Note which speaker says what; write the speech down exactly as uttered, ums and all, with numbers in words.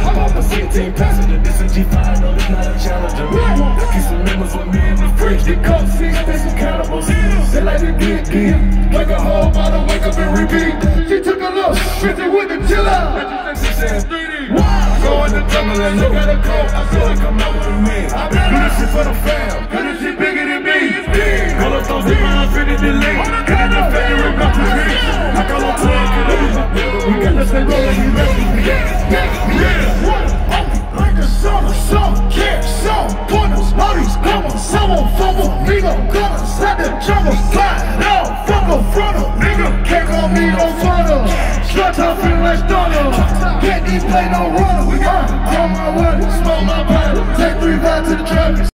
Speaker 1: I'm off a sixteen passenger, this a G five, no, this not a challenger. Keep some members with me in the fridge, they come six, they some cannibals. They like to get again, like a whole bottle, wake up and repeat. She took a look, fifty with the chiller. She said, go in the jungle and look at the coat, I feel like I'm out with me. I do this shit for the fam, cause this shit bigger than me. Call up those demons, fitted delay. Got the factory back to me. I call on twelve, get up in my building. We got the same roll and we rest with me. Yeah, yeah. Like the summer, some kids, some pointers, all these comers. Some on fumble, Migos, gunners, at the jungle, slide out, fuck a frontal, nigga. Can't call me no funner. Shut up, feel like stunner. Can't even play no runner. We got on my way, smoke my body, take